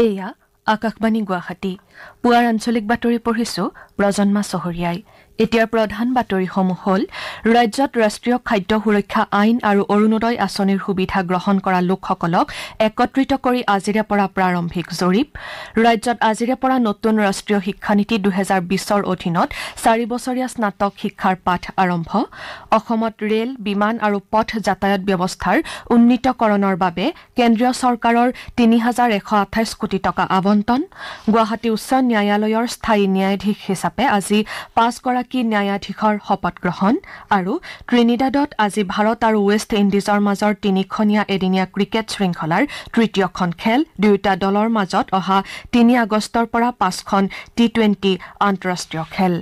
এয়া আকাশবাণী গুৱাহাটী পুৱাৰ আঞ্চলিক বাতৰি পঢ়িছো প্ৰজন্মা চহৰীয়াই এতিয়াৰ প্ৰধান বাতৰিসমূহ হ'ল ৰাজ্যত ৰাষ্ট্ৰীয় খাদ্য সুৰক্ষা আইন আৰু অৰুণোদয় আঁচনিৰ সুবিধা গ্ৰহণ কৰা লোকসকলক একত্ৰিত কৰি আজিৰে পৰা প্ৰাৰম্ভিক জৰীপ ৰাজ্যত আজিৰে পৰা নতুন ৰাষ্ট্ৰীয় শিক্ষানীতি 2020ৰ অধীনত 4 বছৰীয়া স্নাতক শিক্ষাৰ পাঠ আৰম্ভ অসমত ৰেল বিমান আৰু পথ যাতায়াত ব্যৱস্থাৰ উন্নীতকৰণৰ বাবে কেন্দ্ৰীয় চৰকাৰৰ 3128 কোটি টকা আবণ্টন গুৱাহাটী উচ্চ ন্যায়ালয়ৰ স্থায়ী ন্যায়াধীশ হিচাপে আজি 5 গৰাকী ন্যায়াধীশৰ শপত গ্ৰহণ আৰু ট্ৰিনিডাডত আজি ভাৰত আৰু ৱেষ্ট ইণ্ডিজৰ মাজৰ তিনিখনীয়া এদিনীয়া ক্ৰিকেট শৃংখলাৰ তৃতীয়খন খেল দুয়োটা দলৰ মাজত অহা 3 আগষ্টৰ পৰা 5খন টি20 আন্তঃৰাষ্ট্ৰীয় খেল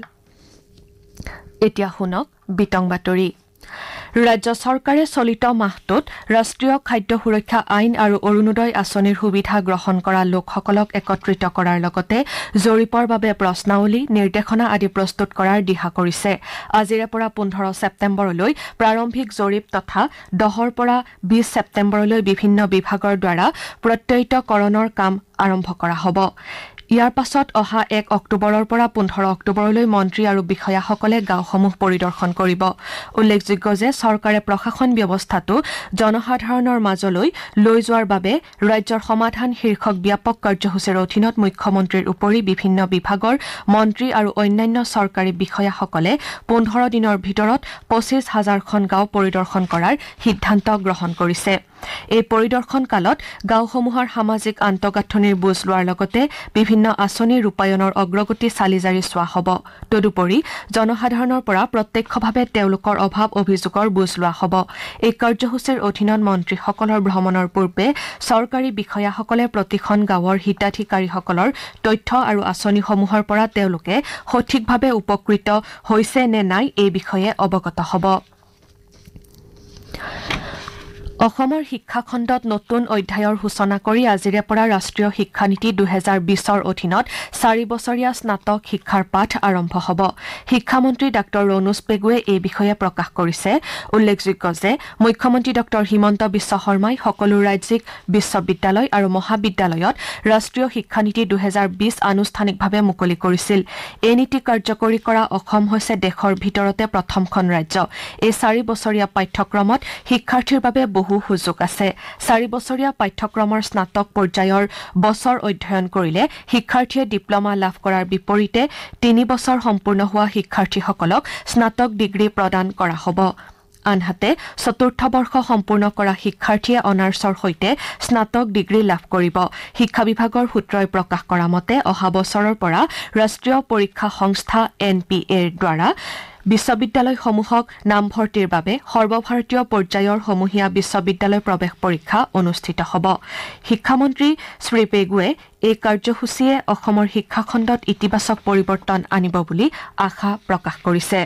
এতিয়া শুনক বিতং বাতৰি ৰাজ্য চৰকাৰে চলিত মাহটোত ৰাষ্ট্ৰীয় খাদ্য সুৰক্ষা আইন আৰু অৰুণোদয় আঁচনিৰ সুবিধা গ্ৰহণ কৰা লোকসকলক একত্ৰিত কৰাৰ লগতে জৰীপৰ বাবে প্ৰশ্নাৱলী নিৰ্দেশনা আদি প্ৰস্তুত কৰাৰ দিহা কৰিছে আজিৰে পৰা 15 ছেপ্টেম্বৰলৈ প্ৰাৰম্ভিক জৰীপ তথা 10ৰ পৰা 20 ছেপ্টেম্বৰলৈ বিভিন্ন বিভাগৰ দ্বাৰা প্ৰত্যয়িতকৰণৰ কাম আৰম্ভ কৰা হ'ব ইয়াৰ পাছত অহা 1 অক্টোবৰৰ পৰা 15 অক্টোবৰলৈ মন্ত্ৰী আৰু বিষয়াসকলে গাঁওসমূহ পৰিদৰ্শন কৰিব উল্লেখযোগ্য যে চৰকাৰে প্ৰশাসন ব্যৱস্থাটো জনসাধাৰণৰ মাজলৈ লৈ যোৱাৰ বাবে ৰাজ্যৰ সমাধান শীৰ্ষক ব্যাপক কাৰ্যসূচীৰ অধীনত মুখ্যমন্ত্ৰীৰ উপৰি বিভিন্ন বিভাগৰ মন্ত্ৰী আৰু অন্যান্য চৰকাৰী বিষয়াসকলে 15 দিনৰ ভিতৰত 25,000খন গাঁও পৰিদৰ্শন কৰাৰ সিদ্ধান্ত গ্ৰহণ কৰিছে এই পৰিদৰ্শন কালত গাঁওসমূহৰ সামাজিক আন্তঃগাঁথনিৰ বুজ লোৱাৰ লগতে বিভিন্ন আঁচনি ৰূপায়ণৰ অগ্ৰগতি চালি জাৰি চোৱা হ'ব তদুপৰি জনসাধাৰণৰ পৰা প্ৰত্যক্ষভাৱে তেওঁলোকৰ অভাৱ অভিযোগৰ বুজ লোৱা হ'ব এই কাৰ্যসূচীৰ অধীনত মন্ত্ৰীসকলৰ ভ্ৰমণৰ পূৰ্বে চৰকাৰী বিষয়াসকলে প্ৰতিখন গাঁৱৰ হিতাধিকাৰীসকলৰ তথ্য আৰু আঁচনিসমূহৰ পৰা তেওঁলোকে সঠিকভাৱে উপকৃত হৈছে নে নাই এই বিষয়ে অৱগত হ'ব অসমৰ শিক্ষা খণ্ডত নতুন অধ্যায়ৰ সূচনা কৰি আজিৰে পৰা ৰাষ্ট্ৰীয় শিক্ষানীতি 2020ৰ অধীনত 4 বছৰীয়া স্নাতক শিক্ষাৰ পাঠ আৰম্ভ হ'ব শিক্ষামন্ত্ৰী ডঃ ৰণোজ পেগুৱে এই বিষয়ে প্ৰকাশ কৰিছে উল্লেখযোগ্য যে মুখ্যমন্ত্ৰী ডঃ হিমন্ত বিশ্ব শৰ্মাই সকলো ৰাজ্যিক বিশ্ববিদ্যালয় আৰু মহাবিদ্যালয়ত ৰাষ্ট্ৰীয় শিক্ষানীতি 2020 আনুষ্ঠানিকভাৱে মুকলি কৰিছিল এই নীতি কাৰ্যকৰী কৰা অসম হৈছে দেশৰ ভিতৰতে প্ৰথমখন ৰাজ্য এই 4 বছৰীয়া পাঠ্যক্ৰমত শিক্ষাৰ্থীৰ বাবে সুযোগ আছে 4 বছৰীয়া পাঠ্যক্ৰমৰ স্নাতক পৰ্যায়ৰ বছৰ অধ্যয়ন কৰিলে শিক্ষাৰ্থীয়ে ডিপ্ল'মা লাভ কৰাৰ বিপৰীতে 3 বছৰ সম্পূৰ্ণ হোৱা শিক্ষাৰ্থীসকলক স্নাতক ডিগ্ৰী প্ৰদান কৰা হ'ব আনহাতে চতুৰ্থ বৰ্ষ সম্পূৰ্ণ কৰা শিক্ষাৰ্থীয়ে অনাৰ্ছৰ সৈতে স্নাতক ডিগ্ৰী লাভ কৰিব শিক্ষা বিভাগৰ সূত্ৰই প্ৰকাশ কৰা মতে অহা বছৰৰ পৰা ৰাষ্ট্ৰীয় পৰীক্ষা সংস্থা NPAৰ দ্বাৰা বিশ্ববিদ্যালয়সমূহক নামভৰ্তিৰ বাবে সৰ্বভাৰতীয় পৰ্যায়ৰ সমূহীয়া বিশ্ববিদ্যালয় প্ৰৱেশ পৰীক্ষা অনুষ্ঠিত হ'ব শিক্ষামন্ত্ৰী শ্ৰী পেগুৱে এই কাৰ্যসূচীয়ে অসমৰ শিক্ষা খণ্ডত ইতিবাচক পৰিৱৰ্তন আনিব বুলি আশা প্ৰকাশ কৰিছে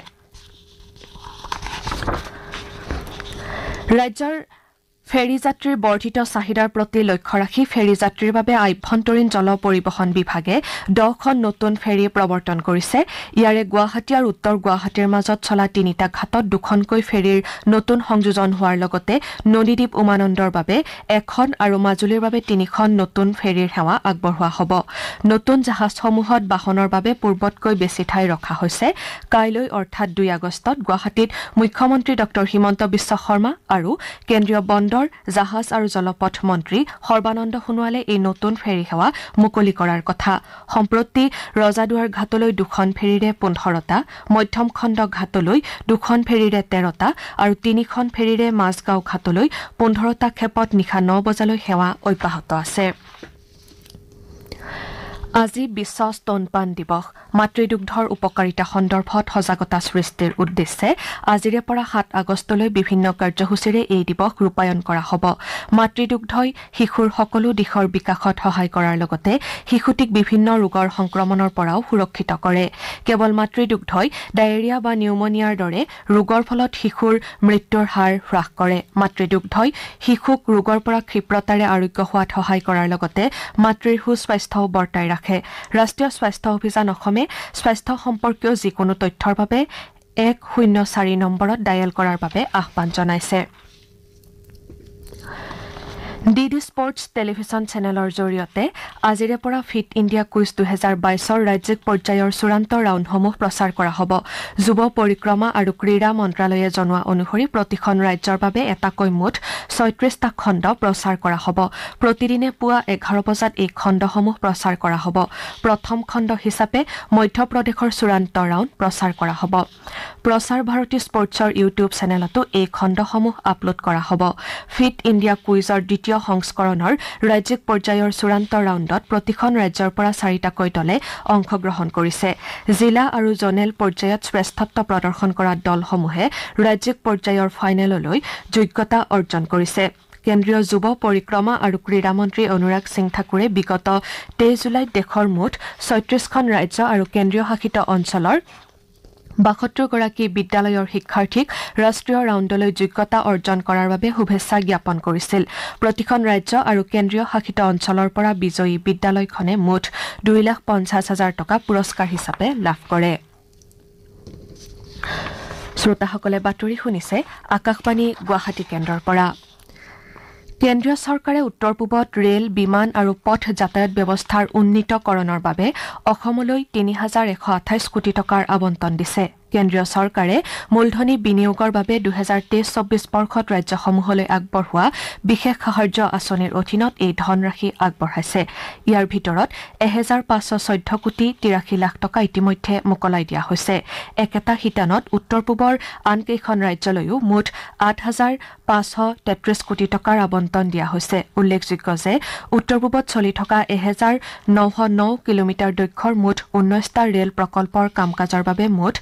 ৰাজ্যৰ ফেৰী যাত্ৰীৰ বৰ্ধিত চাহিদাৰ প্ৰতি লক্ষ্য ৰাখি ফেৰী যাত্ৰীৰ বাবে আভ্যন্তৰীণ জল পৰিবহণ বিভাগে 10খন নতুন ফেৰী প্ৰৱৰ্তন কৰিছে ইয়াৰে গুৱাহাটী আৰু উত্তৰ গুৱাহাটীৰ মাজত চলা 3টা ঘাটত 2খনকৈ ফেৰীৰ নতুন সংযোজন হোৱাৰ লগতে নদীদ্বীপ উমানন্দৰ বাবে 1খন আৰু মাজুলীৰ বাবে 3খন নতুন ফেৰীৰ সেৱা আগবঢ়োৱা হ'ব নতুন জাহাজসমূহত বাহনৰ বাবে পূৰ্বতকৈ বেছি ঠাই ৰখা হৈছে কাইলৈ অৰ্থাৎ 2 আগষ্টত গুৱাহাটীত মুখ্যমন্ত্ৰী ডঃ হিমন্ত বিশ্ব শৰ্মা আৰু কেন্দ্ৰীয় বন্দৰ জাহাজ আৰু জলপথ মন্ত্ৰী সৰ্বানন্দ সোণোৱালে এই নতুন ফেৰী সেৱা মুকলি কৰাৰ কথা সম্প্ৰতি ৰজাদুৱাৰ ঘাটলৈ 2খন ফেৰীৰে 15টা মধ্যম খণ্ড ঘাটলৈ 2খন ফেৰীৰে 13টা আৰু 3খন ফেৰীৰে মাজগাঁও ঘাটলৈ 15টা ক্ষেপত নিশা 9 বজালৈ সেৱা অব্যাহত আছে আজি বিশ্ব স্তনপান দিৱস মাতৃদুগ্ধৰ উপকাৰিতা সন্দৰ্ভত সজাগতা সৃষ্টিৰ উদ্দেশ্যে আজিৰে পৰা 7 আগষ্টলৈ বিভিন্ন কাৰ্যসূচীৰে এই দিৱস ৰূপায়ণ কৰা হ'ব মাতৃদুগ্ধই শিশুৰ সকলো দিশৰ বিকাশত সহায় কৰাৰ লগতে শিশুটিক বিভিন্ন ৰোগৰ সংক্ৰমণৰ পৰাও সুৰক্ষিত কৰে কেৱল মাতৃদুগ্ধই ডায়েৰিয়া বা নিউমোনিয়াৰ দৰে ৰোগৰ ফলত শিশুৰ মৃত্যুৰ হাৰ হ্ৰাস কৰে মাতৃদুগ্ধই শিশুক ৰোগৰ পৰা ক্ষীপ্ৰতাৰে আৰোগ্য হোৱাত সহায় কৰাৰ লগতে মাতৃৰ সুস্বাস্থ্যও বৰ্তাই ৰাখে ৰাষ্ট্ৰীয় স্বাস্থ্য অভিযান অসমে স্বাস্থ্য সম্পৰ্কীয় যিকোনো তথ্যৰ বাবে 104 নম্বৰত ডায়েল কৰাৰ বাবে আহ্বান জনাইছে ডিডি স্পৰ্টছ টেলিভিছন চেনেলৰ জৰিয়তে আজিৰে পৰা ফিট ইণ্ডিয়া কুইজ 2022ৰ ৰাজ্যিক পৰ্যায়ৰ চূড়ান্ত ৰাউণ্ডসমূহ প্ৰচাৰ কৰা হ'ব। যুৱ পৰিক্ৰমা আৰু ক্ৰীড়া মন্ত্ৰালয়ে জনোৱা অনুসৰি প্ৰতিখন ৰাজ্যৰ বাবে এটাকৈ মুঠ ৩৬টা খণ্ড প্ৰচাৰ কৰা হ'ব। প্ৰতিদিনে পুৱা 11 বজাত এই খণ্ডসমূহ প্ৰচাৰ কৰা হ'ব। প্ৰথম খণ্ড হিচাপে মধ্যপ্ৰদেশৰ চূড়ান্ত ৰাউণ্ড প্ৰচাৰ কৰা হ'ব। প্ৰচাৰ ভাৰতী স্পৰ্টছৰ ইউটিউব চেনেলতো এই খণ্ডসমূহ আপলোড কৰা হ'ব। ফিট ইণ্ডিয়া কুইজৰ দ্বিতীয় সংস্কৰণৰ ৰাজ্যিক পৰ্যায়ৰ চূড়ান্ত ৰাউণ্ডত প্ৰতিখন ৰাজ্যৰ পৰা 4টাকৈ দলে অংশগ্ৰহণ কৰিছে। জিলা আৰু জনেল পৰ্যায়ত শ্ৰেষ্ঠত্ব প্ৰদৰ্শন কৰা দলসমূহে ৰাজ্যিক পৰ্যায়ৰ ফাইনেললৈ যোগ্যতা অৰ্জন কৰিছে। কেন্দ্ৰীয় যুৱ পৰিক্ৰমা আৰু ক্ৰীড়া মন্ত্ৰী অনুৰাগ সিং ঠাকুৰে বিগত 23 জুলাইত দেশৰ মুঠ ৩৬খন ৰাজ্য আৰু কেন্দ্ৰীয় শাসিত অঞ্চলৰ ৭২ গৰাকী বিদ্যালয়ৰ শিক্ষাৰ্থীক ৰাষ্ট্ৰীয় ৰাউণ্ডলৈ যোগ্যতা অৰ্জন কৰাৰ বাবে শুভেচ্ছা জ্ঞাপন কৰিছিল। প্ৰতিখন ৰাজ্য আৰু কেন্দ্ৰীয় শাসিত অঞ্চলৰ পৰা বিজয়ী বিদ্যালয়খনে মুঠ 2,50,000 টকা পুৰস্কাৰ হিচাপে লাভ কৰে। শ্ৰোতাসকলে বাতৰি শুনিছে আকাশবাণী গুৱাহাটী কেন্দ্ৰৰ পৰা। কেন্দ্ৰীয় চৰকাৰে উত্তৰ পূবত ৰেল, বিমান আৰু পথ যাতায়াত ব্যৱস্থাৰ উন্নীতকৰণৰ বাবে অসমলৈ 3,128 কোটি টকাৰ আবণ্টন দিছে। কেন্দ্ৰীয় চৰকাৰে মূলধনী বিনিয়োগৰ বাবে 2023-24 বৰ্ষত ৰাজ্যসমূহলৈ আগবঢ়োৱা বিশেষ সাহায্য আঁচনিৰ অধীনত এই ধনৰাশি আগবঢ়াইছে। ইয়াৰ ভিতৰত 1,514 কোটি 83 লাখ টকা ইতিমধ্যে মোকলাই দিয়া হৈছে। একেটা শিতানত উত্তৰ পূবৰ আন কেইখন ৰাজ্যলৈও মুঠ 8,533 কোটি টকাৰ আবণ্টন দিয়া হৈছে। উল্লেখযোগ্য যে উত্তৰ পূবত চলি থকা 1,909 কিলোমিটাৰ দৈৰ্ঘ্যৰ মুঠ 19টা ৰেল প্ৰকল্পৰ কাম কাজৰ বাবে মুঠ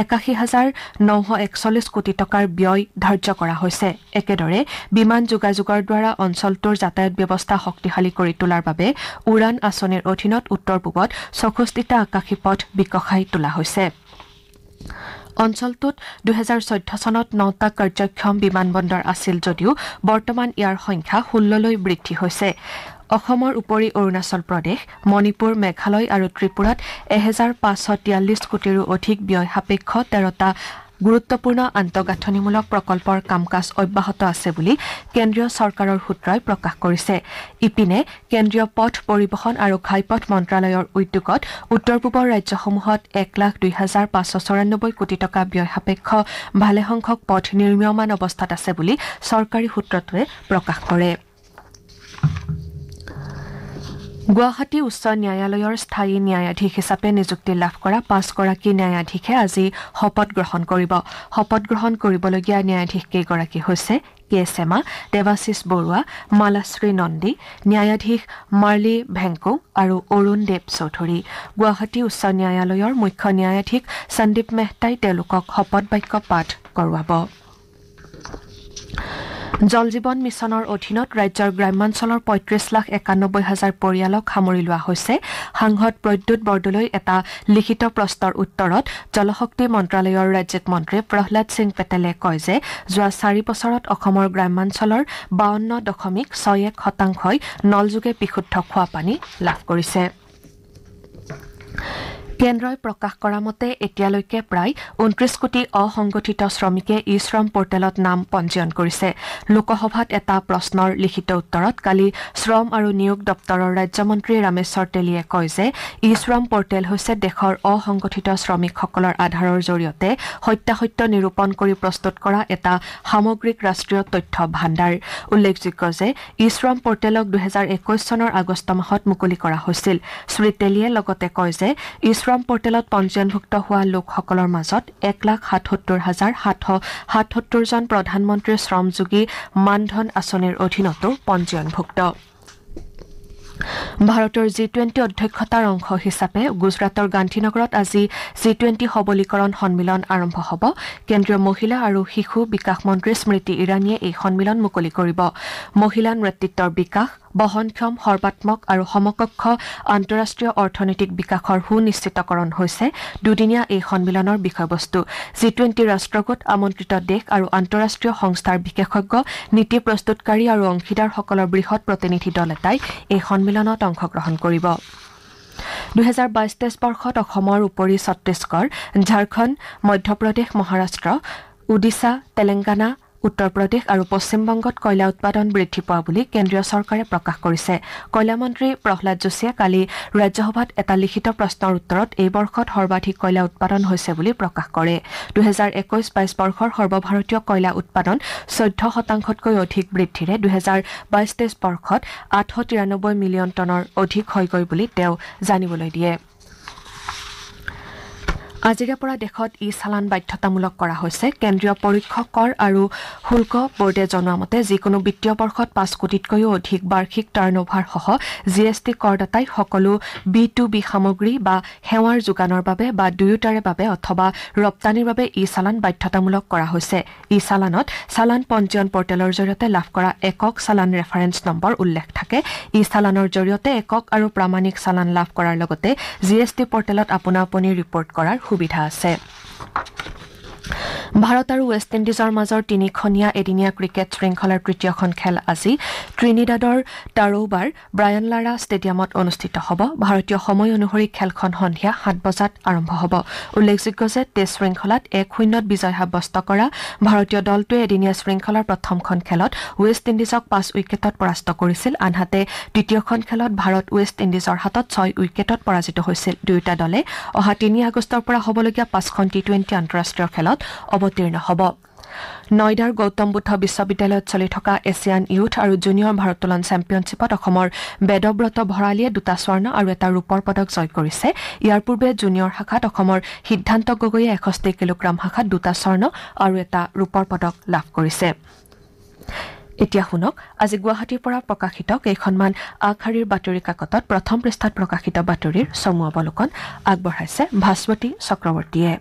81,941 কোটি টকাৰ ব্যয় ধাৰ্য কৰা হৈছে। একেদৰে বিমান যোগাযোগৰ দ্বাৰা অঞ্চলটোৰ যাতায়াত ব্যৱস্থা শক্তিশালী কৰি তোলাৰ বাবে উড়ান আঁচনিৰ অধীনত উত্তৰ পূবত 64টা আকাশী পথ বিকশাই তোলা হৈছে। অঞ্চলটোত 2014 চনত 9টা কাৰ্যক্ষম বিমানবন্দৰ আছিল যদিও বৰ্তমান ইয়াৰ সংখ্যা 16লৈ বৃদ্ধি হৈছে। অসমৰ উপৰি অৰুণাচল প্ৰদেশ, মণিপুৰ, মেঘালয় আৰু ত্ৰিপুৰাত 1,543 কোটিৰো অধিক ব্যয় সাপেক্ষ 13টা গুৰুত্বপূৰ্ণ আন্তঃগাঁথনিমূলক প্ৰকল্পৰ কাম কাজ অব্যাহত আছে বুলি কেন্দ্ৰীয় চৰকাৰৰ সূত্ৰই প্ৰকাশ কৰিছে। ইপিনে কেন্দ্ৰীয় পথ পৰিবহণ আৰু ঘাইপথ মন্ত্ৰালয়ৰ উদ্যোগত উত্তৰ পূবৰ ৰাজ্যসমূহত 1,02,594 কোটি টকা ব্যয় সাপেক্ষ ভালেসংখ্যক পথ নিৰ্মীয়মান অৱস্থাত আছে বুলি চৰকাৰী সূত্ৰটোৱে প্ৰকাশ কৰে। গুৱাহাটী উচ্চ ন্যায়ালয়ৰ স্থায়ী ন্যায়াধীশ হিচাপে নিযুক্তি লাভ কৰা 5গৰাকী ন্যায়াধীশে আজি শপত গ্ৰহণ কৰিব। শপত গ্ৰহণ কৰিবলগীয়া ন্যায়াধীশকেইগৰাকী হৈছে কে সেমা, দেৱাশিষ বৰুৱা, মালাশ্ৰী নন্দী, ন্যায়াধীশ মাৰ্লি ভেংকুং আৰু অৰুণ দেৱ চৌধুৰী। গুৱাহাটী উচ্চ ন্যায়ালয়ৰ মুখ্য ন্যায়াধীশ সন্দীপ মেহতাই তেওঁলোকক শপত বাক্য পাঠ কৰোৱাব। জল জীৱন মিছনৰ অধীনত ৰাজ্যৰ গ্ৰাম্যাঞ্চলৰ 35,91,000 পৰিয়ালক সামৰি লোৱা হৈছে। সাংসদ প্ৰদ্যুৎ বৰদলৈ এটা লিখিত প্ৰশ্নৰ উত্তৰত জলশক্তি মন্ত্ৰালয়ৰ ৰাজ্যিক মন্ত্ৰী প্ৰহ্লাদ সিং পেটেলে কয় যে যোৱা 4 বছৰত অসমৰ গ্ৰাম্যাঞ্চলৰ 52.61% নলযোগে বিশুদ্ধ খোৱা পানী লাভ কৰিছে। কেন্দ্ৰই প্ৰকাশ কৰা মতে এতিয়ালৈকে প্ৰায় 29 কোটি অসংগঠিত শ্ৰমিকে ই শ্ৰম পৰ্টেলত নাম পঞ্জীয়ন কৰিছে। লোকসভাত এটা প্ৰশ্নৰ লিখিত উত্তৰত কালি শ্ৰম আৰু নিয়োগ দপ্তৰৰ ৰাজ্যমন্ত্ৰী ৰামেশ্বৰ তেলীয়ে কয় যে ই শ্ৰম পৰ্টেল হৈছে দেশৰ অসংগঠিত শ্ৰমিকসকলৰ আধাৰৰ জৰিয়তে সত্যাসত্য নিৰূপণ কৰি প্ৰস্তুত কৰা এটা সামগ্ৰিক ৰাষ্ট্ৰীয় তথ্য ভাণ্ডাৰ। উল্লেখযোগ্য যে ই শ্ৰম পৰ্টেলক 2021 চনৰ আগষ্ট মাহত মুকলি কৰা হৈছিল। শ্ৰী তেলীয়ে লগতে কয় যে ই শ্ৰম পৰ্টেলত পঞ্জীয়নভুক্ত হোৱা লোকসকলৰ মাজত 1,77,777 জন প্ৰধানমন্ত্ৰী শ্ৰমযোগী মানধন আঁচনিৰ অধীনতো পঞ্জীয়নভুক্ত। ভাৰতৰ G20 অধ্যক্ষতাৰ অংশ হিচাপে গুজৰাটৰ গান্ধীনগৰত আজি G20 সবলীকৰণ সন্মিলন আৰম্ভ হ'ব। কেন্দ্ৰীয় মহিলা আৰু শিশু বিকাশ মন্ত্ৰী স্মৃতি ইৰাণীয়ে এই সন্মিলন মুকলি কৰিব। মহিলা নেতৃত্বৰ বিকাশ, বহনক্ষম, সৰ্বাত্মক আৰু সমকক্ষ আন্তঃৰাষ্ট্ৰীয় অৰ্থনৈতিক বিকাশৰ সুনিশ্চিতকৰণ হৈছে দুদিনীয়া এই সন্মিলনৰ বিষয়বস্তু। G20 ৰাষ্ট্ৰগোট, আমন্ত্ৰিত দেশ আৰু আন্তঃৰাষ্ট্ৰীয় সংস্থাৰ বিশেষজ্ঞ, নীতি প্ৰস্তুতকাৰী আৰু অংশীদাৰসকলৰ বৃহৎ প্ৰতিনিধি দল এটাই এই সন্মিলনত অংশগ্ৰহণ কৰিব। 2022-23 বৰ্ষত অসমৰ উপৰি ছত্তীশগড়, ঝাৰখণ্ড, মধ্যপ্ৰদেশ, মহাৰাষ্ট্ৰ, ওডিশা, তেলেংগানা, উত্তৰ প্ৰদেশ আৰু পশ্চিম বংগত কয়লা উৎপাদন বৃদ্ধি পোৱা বুলি কেন্দ্ৰীয় চৰকাৰে প্ৰকাশ কৰিছে কয়লা মন্ত্ৰী প্ৰহ্লাদ যোশীয়ে কালি ৰাজ্যসভাত এটা লিখিত প্ৰশ্নৰ উত্তৰত এই বৰ্ষত সৰ্বাধিক কয়লা উৎপাদন হৈছে বুলি প্ৰকাশ কৰে 2021-22 বৰ্ষৰ সৰ্বভাৰতীয় কয়লা উৎপাদন 14%তকৈ অধিক বৃদ্ধিৰে 2022-23 বৰ্ষত 893 মিলিয়ন টনৰ অধিক হয়গৈ বুলি তেওঁ জানিবলৈ দিয়ে আজিৰে পৰা দেশত ই চালান বাধ্যতামূলক কৰা হৈছে কেন্দ্ৰীয় পৰীক্ষক কৰ আৰু শুল্ক বোৰ্ডে জনোৱা মতে যিকোনো বিত্তীয় বৰ্ষত 5 কোটিতকৈও অধিক বাৰ্ষিক টাৰ্ণঅভাৰ সহ জিএছটি কৰদাতাই সকলো B2B সামগ্ৰী বা সেৱাৰ যোগানৰ বাবে বা দুয়োটাৰে বাবে অথবা ৰপ্তানিৰ বাবে ই চালান বাধ্যতামূলক কৰা হৈছে ই চালানত চালান পঞ্জীয়ন পৰ্টেলৰ জৰিয়তে লাভ কৰা একক চালান ৰেফাৰেন্স নম্বৰ উল্লেখ থাকে ই চালানৰ জৰিয়তে একক আৰু প্ৰামাণিক চালান লাভ কৰাৰ লগতে জিএছটি পৰ্টেলত আপোনা-আপুনি ৰিপৰ্ট কৰাৰ সুবিধা আছে ভাৰত আৰু ৱেষ্ট ইণ্ডিজৰ মাজৰ তিনিখনীয়া এদিনীয়া ক্ৰিকেট শৃংখলাৰ তৃতীয়খন খেল আজি ট্ৰিনিডাডৰ টাৰোবাৰ ব্ৰায়ান লাৰা ষ্টেডিয়ামত অনুষ্ঠিত হ'ব ভাৰতীয় সময় অনুসৰি খেলখন সন্ধিয়া 7 বজাত আৰম্ভ হ'ব উল্লেখযোগ্য যে টেষ্ট শৃংখলাত 1-0 বিজয় সাব্যস্ত কৰা ভাৰতীয় দলটোৱে এদিনীয়া শৃংখলাৰ প্ৰথমখন খেলত ৱেষ্ট ইণ্ডিজক 5 উইকেটত পৰাস্ত কৰিছিল আনহাতে দ্বিতীয়খন খেলত ভাৰত ৱেষ্ট ইণ্ডিজৰ হাতত 6 উইকেটত পৰাজিত হৈছিল দুয়োটা দলে অহা 3 আগষ্টৰ পৰা হ'বলগীয়া 5খন টি20 আন্তঃৰাষ্ট্ৰীয় খেলত অৱতীৰ্ণ হ'ব নয়ডাৰ গৌতম বুদ্ধ বিশ্ববিদ্যালয়ত চলি থকা এছিয়ান ইউথ আৰু জুনিয়ৰ ভাৰোত্তোলন চেম্পিয়নশ্বিপত অসমৰ বেদব্ৰত ভৰালীয়ে 2টা স্বৰ্ণ আৰু এটা ৰূপৰ পদক জয় কৰিছে ইয়াৰ পূৰ্বে জুনিয়ৰ শাখাত অসমৰ সিদ্ধান্ত গগৈয়ে 61 কিলোগ্ৰাম শাখাত 2টা স্বৰ্ণ আৰু এটা ৰূপৰ পদক লাভ কৰিছে এতিয়া শুনক আজি গুৱাহাটীৰ পৰা প্ৰকাশিত কেইখনমান আগশাৰীৰ বাতৰি কাকতত প্ৰথম পৃষ্ঠাত প্ৰকাশিত বাতৰিৰ চমু অৱলোকন আগবঢ়াইছে ভাস্বতী চক্ৰৱৰ্তীয়ে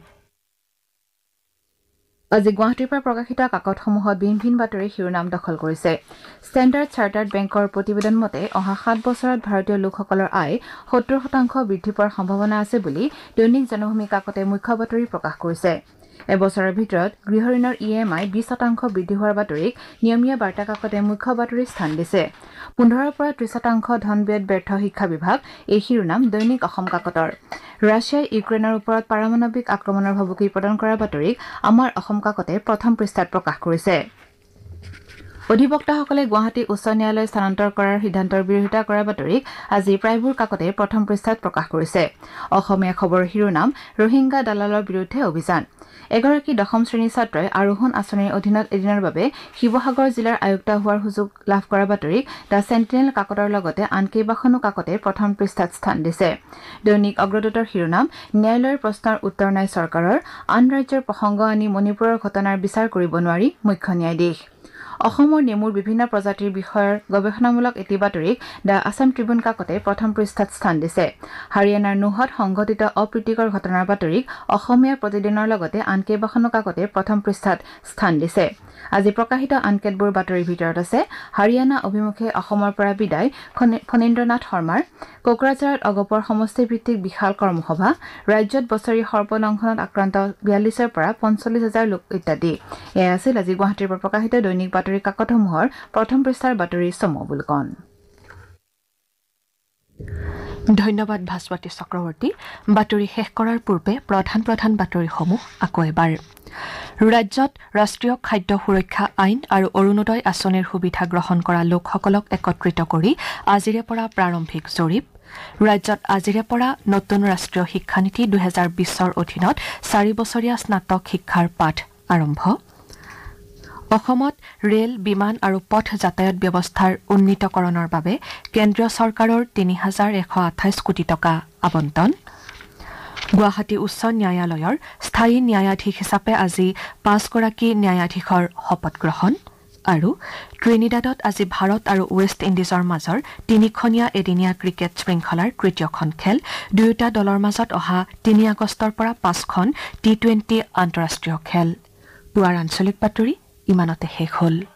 আজি গুৱাহাটীৰ পৰা প্ৰকাশিত কাকতসমূহত ভিন বাতৰি শিৰোনাম দখল কৰিছে ষ্টেণ্ডাৰ্ড চাৰ্টাৰ্ড বেংকৰ প্ৰতিবেদন মতে অহা 7 বছৰত ভাৰতীয় লোকসকলৰ আয় 70% বৃদ্ধি পোৱাৰ সম্ভাৱনা আছে বুলি দৈনিক জনভূমি কাকতে মুখ্য বাতৰি প্ৰকাশ কৰিছে এবছৰৰ ভিতৰত গৃহ ঋণৰ EMI 20% বৃদ্ধি হোৱাৰ বাতৰিক নিয়মীয়া বাৰ্তা কাকতে মুখ্য বাতৰিৰ স্থান দিছে 15 পৰা 30% ধন ব্যয় ব্যৰ্থ শিক্ষা বিভাগ এই শিৰোনাম দৈনিক অসম কাকতৰ ৰাছিয়াই ইউক্ৰেইনৰ ওপৰত পাৰমাণৱিক আক্ৰমণৰ ভাবুকি প্ৰদান কৰাৰ বাতৰিক আমাৰ অসম কাকতে প্ৰথম পৃষ্ঠাত প্ৰকাশ কৰিছে অধিবক্তাসকলে গুৱাহাটী উচ্চ ন্যায়ালয় স্থানান্তৰ কৰাৰ সিদ্ধান্তৰ বিৰোধিতা কৰাৰ বাতৰিক আজি প্ৰায়বোৰ কাকতে প্ৰথম পৃষ্ঠাত প্ৰকাশ কৰিছে অসমীয়া খবৰ শিৰোনাম ৰোহিংগা দালালৰ বিৰুদ্ধে অভিযান এগৰাকী দশম শ্ৰেণীৰ ছাত্ৰই আৰোহণ আঁচনিৰ অধীনত এদিনৰ বাবে শিৱসাগৰ জিলাৰ আয়ুক্ত হোৱাৰ সুযোগ লাভ কৰাৰ বাতৰিক দ্য চেণ্টিনেল কাকতৰ লগতে আন কেইবাখনো কাকতে প্ৰথম পৃষ্ঠাত স্থান দিছে দৈনিক অগ্ৰদূতৰ শিৰোনাম ন্যায়ালয়ৰ প্ৰশ্নৰ উত্তৰ নাই চৰকাৰৰ আন ৰাজ্যৰ প্ৰসংগ আনি মণিপুৰৰ ঘটনাৰ বিচাৰ কৰিব নোৱাৰি মুখ্য ন্যায়াধীশ অসমৰ নেমুৰ বিভিন্ন প্ৰজাতিৰ বিষয়ৰ গৱেষণামূলক এটি বাতৰিক দ্য আছাম ট্ৰিবিউন কাকতে প্ৰথম পৃষ্ঠাত স্থান দিছে হাৰিয়ানাৰ নুহত সংঘটিত অপ্ৰীতিকৰ ঘটনাৰ বাতৰিক অসমীয়া প্ৰতিদিনৰ লগতে আন কেইবাখনো কাকতে প্ৰথম পৃষ্ঠাত স্থান দিছে আজি প্ৰকাশিত আন কেতবোৰ বাতৰিৰ ভিতৰত আছে হাৰিয়ানা অভিমুখে অসমৰ পৰা বিদায় ফণীন্দ্ৰনাথ শৰ্মাৰ কোকৰাঝাৰত অগপৰ সমষ্টি ভিত্তিক বিশাল কৰ্মসভা ৰাজ্যত বছৰি সৰ্বলংঘনত আক্ৰান্ত 42ৰ পৰা 45,000 লোক ইত্যাদি এয়া আছিল আজি গুৱাহাটীৰ পৰা প্ৰকাশিত দৈনিক বাতৰি কাকতসমূহৰ প্ৰথম পৃষ্ঠাৰ বাতৰিৰ চমু অৱলোকন ধন্যবাদ ভাস্বতী চক্ৰৱৰ্তী বাতৰি শেষ কৰাৰ পূৰ্বে প্ৰধান বাতৰিসমূহ আকৌ এবাৰ ৰাজ্যত ৰাষ্ট্ৰীয় খাদ্য সুৰক্ষা আইন আৰু অৰুণোদয় আঁচনিৰ সুবিধা গ্ৰহণ কৰা লোকসকলক একত্ৰিত কৰি আজিৰে পৰা প্ৰাৰম্ভিক জৰীপ ৰাজ্যত আজিৰে পৰা নতুন ৰাষ্ট্ৰীয় শিক্ষানীতি 2020ৰ অধীনত 4 বছৰীয়া স্নাতক শিক্ষাৰ পাঠ আৰম্ভ অসমত ৰেল বিমান আৰু পথ যাতায়াত ব্যৱস্থাৰ উন্নীতকৰণৰ বাবে কেন্দ্ৰীয় চৰকাৰৰ 3,128 কোটি টকা আবণ্টন গুৱাহাটী উচ্চ ন্যায়ালয়ৰ স্থায়ী ন্যায়াধীশ হিচাপে আজি 5 গৰাকী ন্যায়াধীশৰ শপত গ্ৰহণ আৰু ট্ৰিনিডাডত আজি ভাৰত আৰু ৱেষ্ট ইণ্ডিজৰ মাজৰ তিনিখনীয়া এদিনীয়া ক্ৰিকেট শৃংখলাৰ তৃতীয়খন খেল দুয়োটা দলৰ মাজত অহা 3 আগষ্টৰ পৰা 5খন টি20 আন্তঃৰাষ্ট্ৰীয় খেল পুৱাৰ আঞ্চলিক বাতৰি ইমানতে শেষ হ'ল